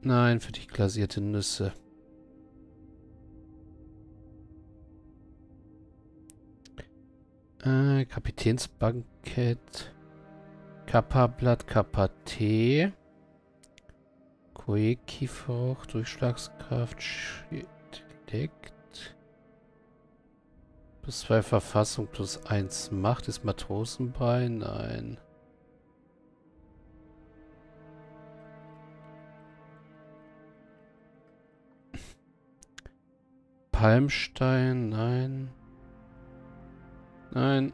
Nein, für die glasierte Nüsse. Kapitänsbankett. Kappa-Blatt, Kappa-Tee. Koeki-Frucht, Durchschlagskraft, Intellekt. +2 Verfassung, +1 Macht. Ist Matrosenbein? Nein. Palmstein? Nein. Nein.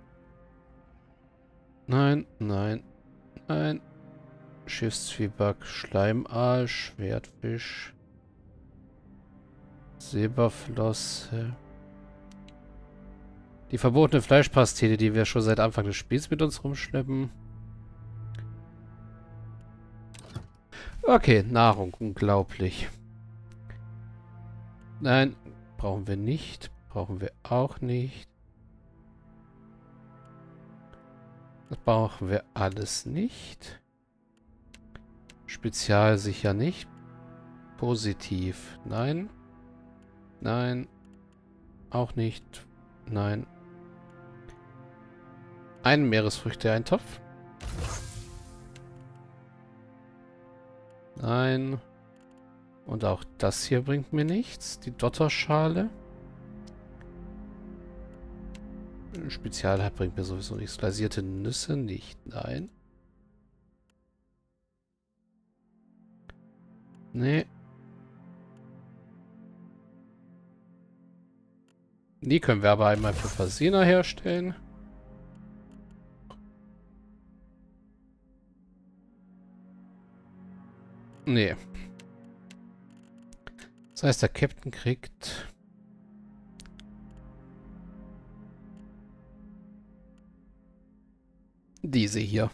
Nein, nein, nein. Schiffszwieback, Schleimaal, Schwertfisch, Silberflosse. Die verbotene Fleischpastete, die wir schon seit Anfang des Spiels mit uns rumschleppen. Okay, Nahrung, unglaublich. Nein, brauchen wir nicht. Brauchen wir auch nicht. Das brauchen wir alles nicht. Spezial sicher nicht. Positiv. Nein. Nein. Auch nicht. Nein. Ein Meeresfrüchte-Eintopf. Nein. Und auch das hier bringt mir nichts. Die Dotterschale. Spezial bringt mir sowieso nichts. Glasierte Nüsse nicht. Nein. Nee. Die können wir aber einmal für Fasina herstellen. Nee. Das heißt, der Captain kriegt... diese hier.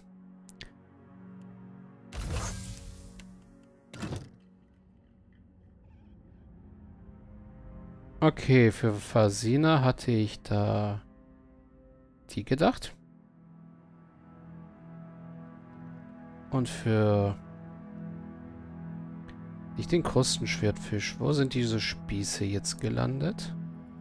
Okay, für Fasina hatte ich da die gedacht. Und für... nicht den Krustenschwertfisch. Wo sind diese Spieße jetzt gelandet?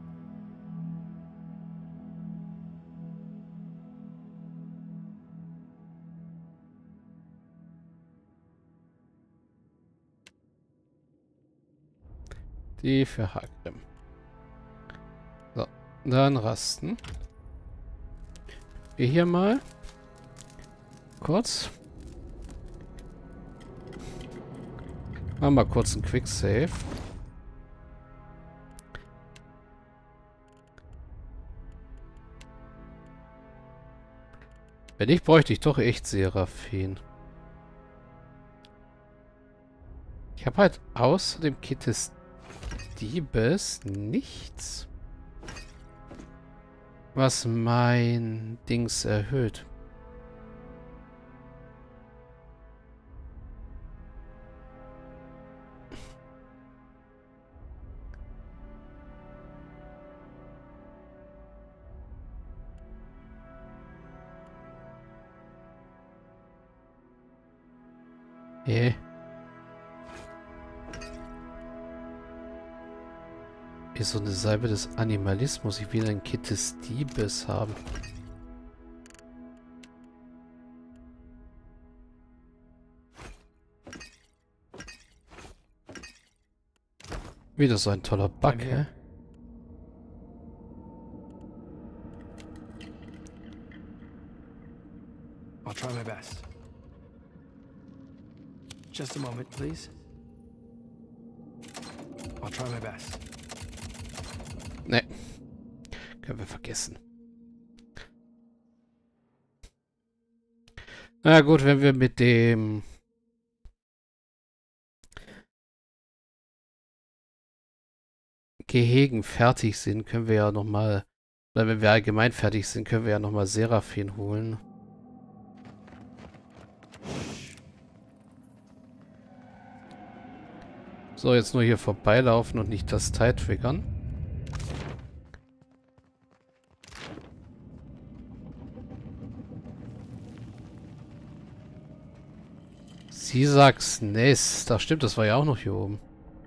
Die für Hagrim. So, dann rasten. Wir hier mal. Kurz. Machen wir kurz einen Quick Save. Wenn nicht, bräuchte ich doch echt Seraphin. Ich habe halt außer dem Kit des Diebes nichts, was mein Dings erhöht. Ist so eine Salbe des Animalismus. Ich will ein Kit des Diebes haben. Wieder so ein toller Bug, hä? I'll try my best. Just a moment, please. I'll try my best. Ne. Können wir vergessen. Na gut, wenn wir mit dem Gehegen fertig sind, können wir ja nochmal, oder wenn wir allgemein fertig sind, können wir ja nochmal Seraphin holen. So, jetzt nur hier vorbeilaufen und nicht das Teil triggern. Sisaks Nest. Ach stimmt, das war ja auch noch hier oben.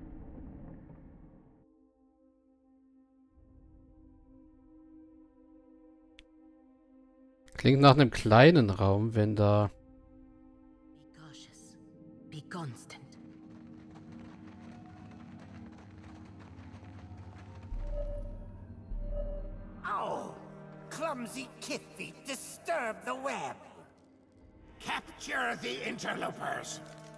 Klingt nach einem kleinen Raum, wenn da... Be cautious. Be constant. Oh, clumsy Kithfeet disturb the web. Capture the interlopers.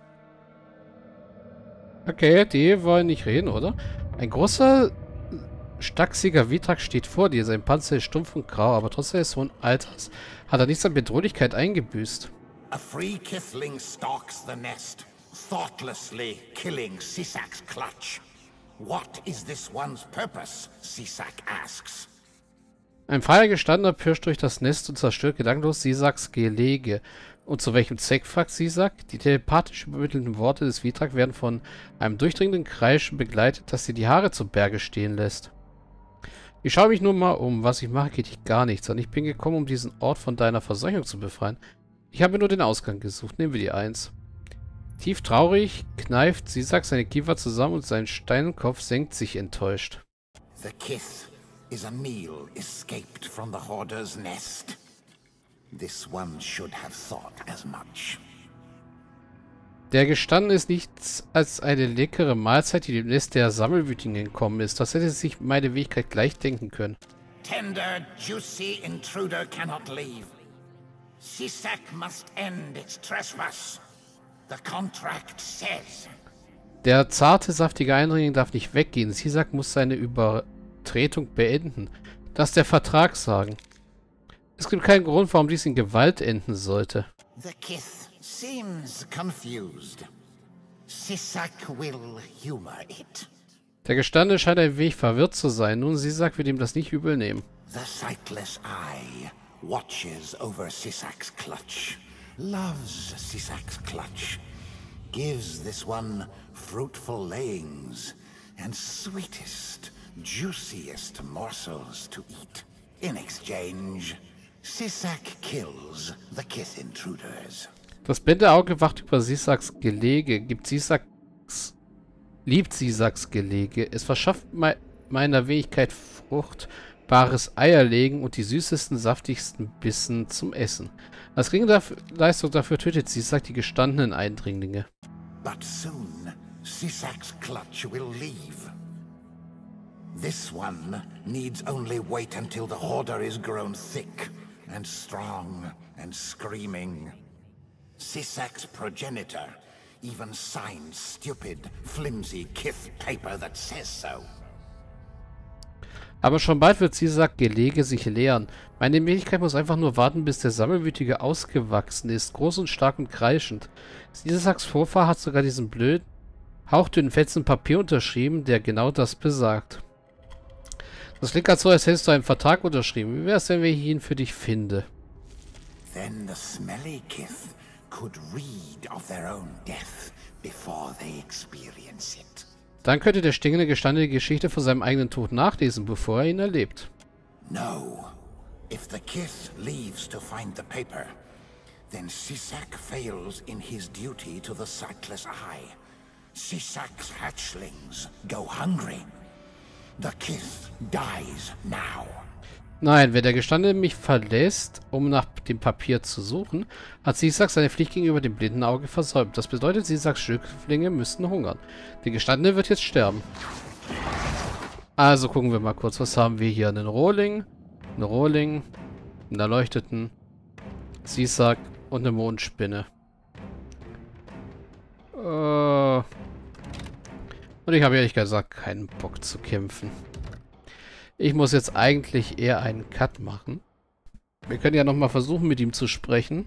Okay, die wollen nicht reden, oder? Ein großer, stachsiger Vitrak steht vor dir. Sein Panzer ist stumpf und grau, aber trotz seines hohen Alters hat er nichts an Bedrohlichkeit eingebüßt. A free Kithling stalks the nest, thoughtlessly killing Sisak's clutch. What is this one's purpose? Sisak asks. Ein freier Gestandener pirscht durch das Nest und zerstört gedankenlos Sisaks Gelege. Und zu welchem Zweck, fragt Sisak? Die telepathisch übermittelten Worte des Vitrak werden von einem durchdringenden Kreischen begleitet, das dir die Haare zu Berge stehen lässt. Ich schaue mich nur mal um. Was ich mache, geht dich gar nichts an. Ich bin gekommen, um diesen Ort von deiner Verseuchung zu befreien. Ich habe nur den Ausgang gesucht. Nehmen wir die 1. Tief traurig kneift Sisak seine Kiefer zusammen und sein Steinkopf senkt sich enttäuscht. The Kith is a meal escaped from the Hoarder's nest. This one should have thought as much. Der Gestanden ist nichts als eine leckere Mahlzeit, die dem Nest der Sammelwütigen entkommen ist. Das hätte sich meine Wenigkeit gleich denken können. Tender, juicy intruder cannot leave. Sisak must end its trespass. The contract says. Der zarte, saftige Eindringling darf nicht weggehen. Sisak muss seine Übertretung beenden. Das ist der Vertrag sagen. Es gibt keinen Grund, warum dies in Gewalt enden sollte. The Kith seems confused. Sisak will humor it. Der Gestandene scheint ein wenig verwirrt zu sein. Nun, Sisak wird ihm das nicht übel nehmen. The sightless eye watches over Sisak's clutch, loves Sisak's clutch, gives this one fruitful layings and sweetest, juiciest morsels to eat. In exchange, Sisak kills the Kith intruders. Das blinde Auge wacht über Sisaks Gelege, liebt Sisaks Gelege. Es verschafft meiner Wenigkeit fruchtbares Eierlegen und die süßesten, saftigsten Bissen zum Essen. Als Gegenleistung dafür tötet Sisak die gestandenen Eindringlinge. But soon, Sisak's clutch will leave. This one needs only wait until the Hoarder is grown thick and strong and screaming. Sisak's progenitor even signed stupid, flimsy Kith paper that says so. Aber schon bald wird Sisak Gelege sich leeren. Meine Wenigkeit muss einfach nur warten, bis der Sammelwütige ausgewachsen ist, groß und stark und kreischend. Sisaks Vorfahr hat sogar diesen blöden, hauchdünnen Fetzen Papier unterschrieben, der genau das besagt. Das klingt gerade so, als hättest du einen Vertrag unterschrieben. Wie wäre es denn, wenn ich ihn für dich finde? Then the smelly Kith could read of their own death before they experience it. Dann könnte der stinkende Gestandene die Geschichte von seinem eigenen Tod nachlesen, bevor er ihn erlebt. No. If the Kith leaves to find the paper, then Sisak fails in his duty to the sightless eye. Sisak's hatchlings go hungry. The Kith dies now. Nein, wenn der Gestandene mich verlässt, um nach dem Papier zu suchen, hat Sisak seine Pflicht gegenüber dem blinden Auge versäumt. Das bedeutet, Sisaks Schöpflinge müssten hungern. Der Gestandene wird jetzt sterben. Also gucken wir mal kurz, was haben wir hier? Einen Rohling, einen Erleuchteten, Sisak und eine Mondspinne. Und ich habe ehrlich gesagt keinen Bock zu kämpfen. Ich muss jetzt eigentlich eher einen Cut machen. Wir können ja nochmal versuchen, mit ihm zu sprechen.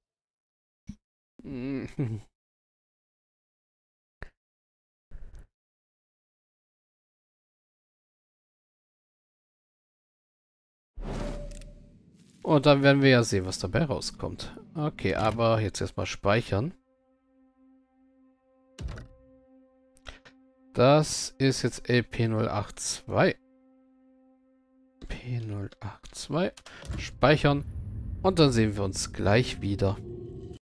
Und dann werden wir ja sehen, was dabei rauskommt. Okay, aber jetzt erstmal speichern. Das ist jetzt LP082. P082. Speichern. Und dann sehen wir uns gleich wieder.